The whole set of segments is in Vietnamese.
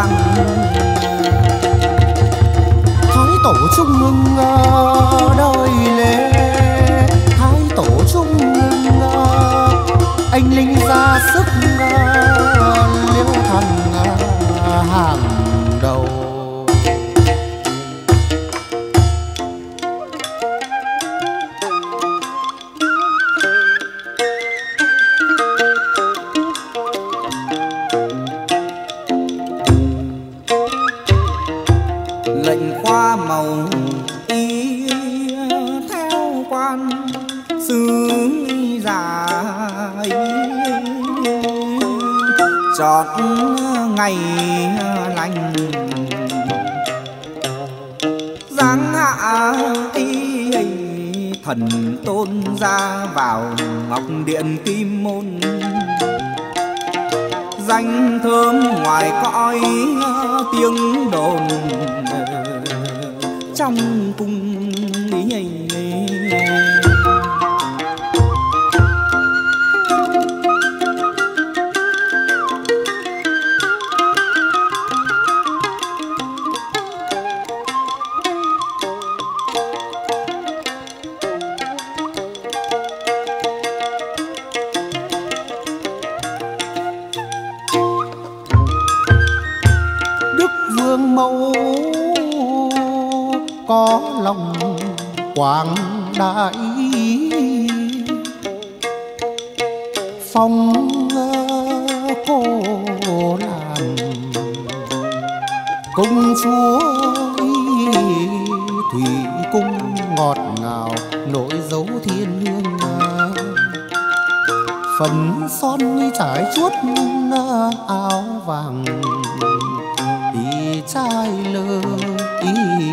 vàng. Thái tổ trung ngưng đời lễ, thái tổ trung ngưng anh linh ra sức liễu thần hàng đầu. Lệnh khoa màu y theo quan sứ giả, chọn ngày lành giáng hạ y thần tôn ra vào ngọc điện kim môn. Danh thơm ngoài cõi tiếng đồn trong cung ý. Vương mẫu có lòng quảng đại, phong cô làm công chúa thủy cung ngọt ngào nỗi dấu thiên hương. Phấn son trải chuốt áo vàng ý trai lơ ý.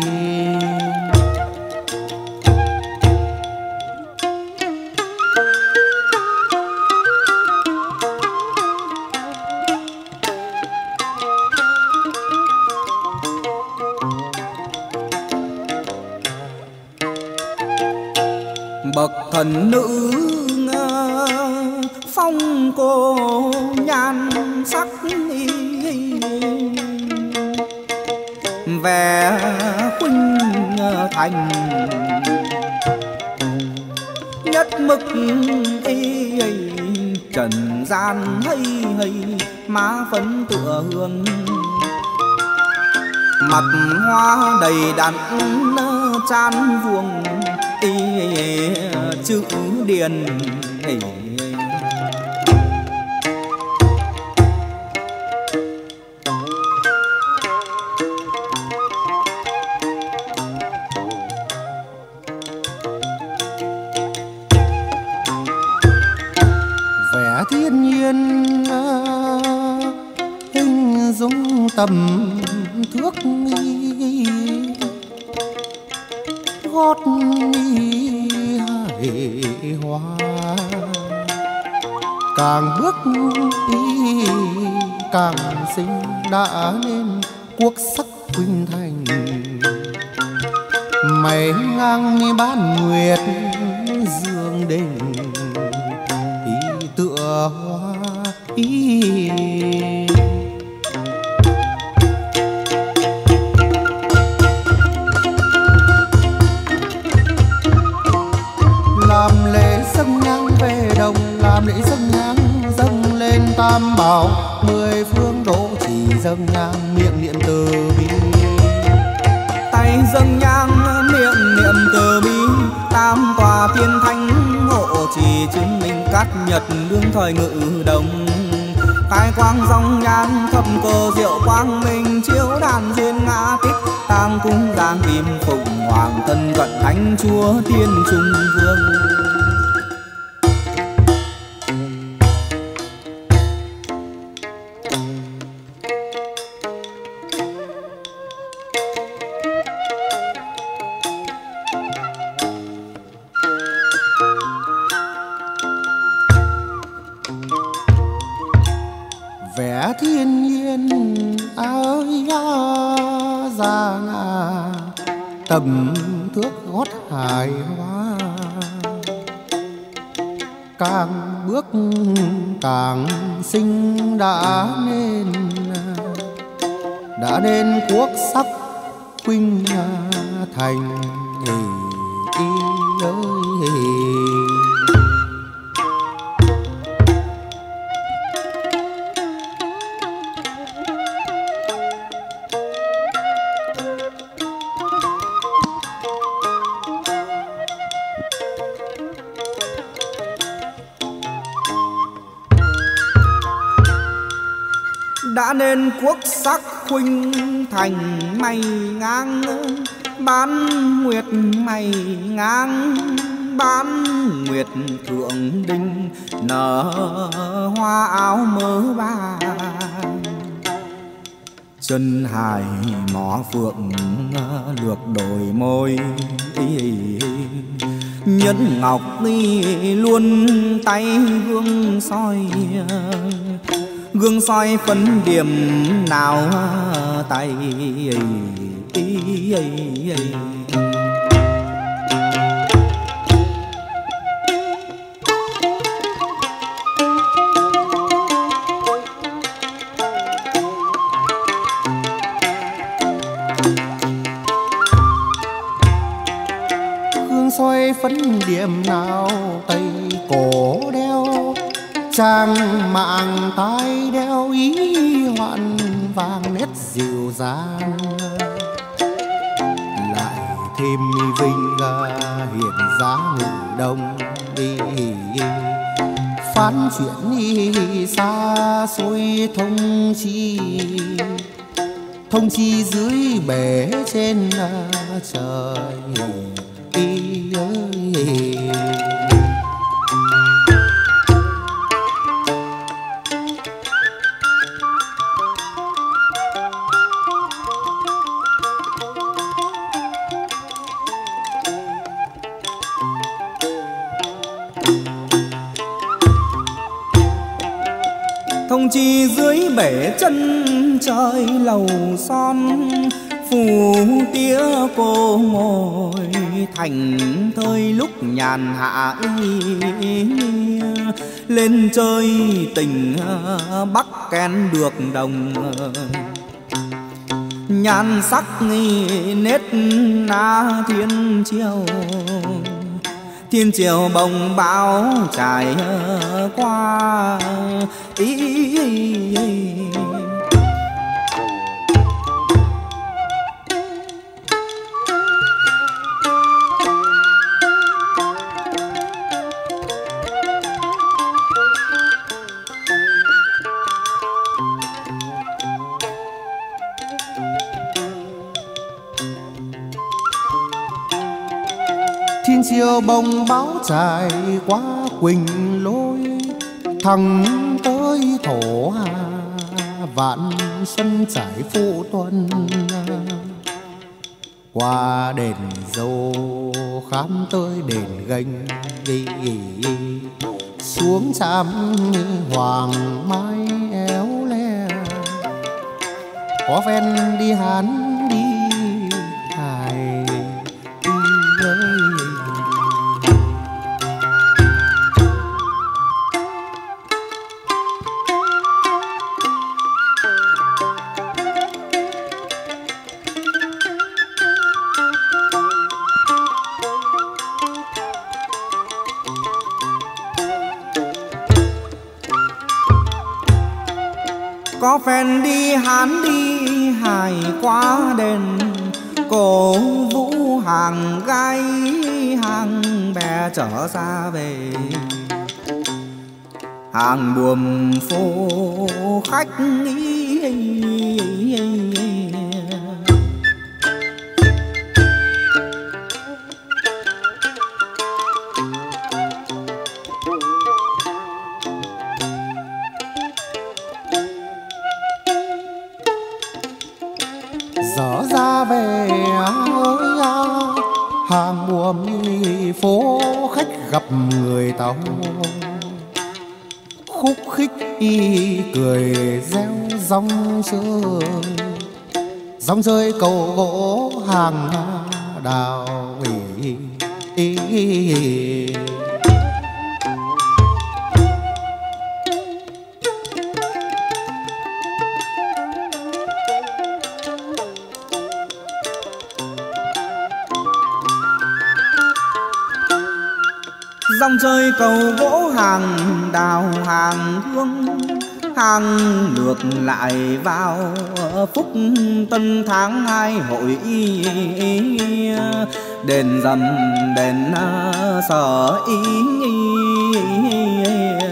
Bậc thần nữ phong cô nhan sắc, vẻ khuynh thành nhất mực trần gian hay má phấn tựa hương. Mặt hoa đầy đặn chan vuông chữ điền. Vẻ thiên nhiên hình dung tầm thước, gót hài hoa càng bước càng xinh đã nên quốc sắc khuynh thành. Mày ngang bán nguyệt dương đình tựa hoa ý. Làm lễ dâng nhang về đồng, làm lễ dâng nhang dâng lên tam bảo. 10 phương độ chỉ dâng nhang miệng niệm từ bi. Tay dâng nhang miệng niệm từ bi. Tam tòa thiên thánh hộ trì chứng minh cát nhật đương thời ngự đồng. Khai quang dòng nhang thập cơ diệu quang minh chiếu đàn duyên ngã tích. Tam cung giang kim phụng hoàng thân cận thánh chúa tiên trung vương. Vẻ thiên nhiên ơi già tầm thước gót hài hoa. Càng bước càng xinh đã nên đã nên quốc sắc khuynh thành ơi. Đã nên quốc sắc khuynh thành mây ngang bán nguyệt, mây ngang bán nguyệt thượng đình nở hoa áo mơ vàng. Chân hài mỏ phượng lược đồi môi, nhẫn ngọc luôn tay gương soi phấn điểm nào tay. Gương soi phấn điểm nào tay cổ đeo, trang mạng tai đeo ý hoạn vàng nét dịu dàng. Lại thêm vinh hiện giá ngự đông đi, phán chuyện đi xa xôi thông chi dưới bể trên trời ơi. Thông chi dưới bể chân trời lầu son, phù tía cô ngồi thành thơi lúc nhàn hạ lên chơi tình bắc kén được đồng. Nhan sắc nết na thiên chiều bồng bão trải qua thiên chiều bồng bão trải qua quỳnh lối, thẳng tới thổ hà vạn xuân trải phụ tuần. Qua đền dâu khám tới đền gành đi, xuống trạm hoàng mai éo le, có ven đi Hán đi Hải ơi. Có phen đi Hán đi Hải qua đền, cổ vũ hàng gái hàng bè trở ra về. Hàng buồm phố khách dở ra về hàng buồm phố khách gặp người Tàu, khúc khích cười reo rong chơi cầu gỗ hàng đào dòng trời cầu gỗ hàng đào hàng hương, hàng ngược lại vào phúc tân tháng 2 hội đền dầm đền sở ý.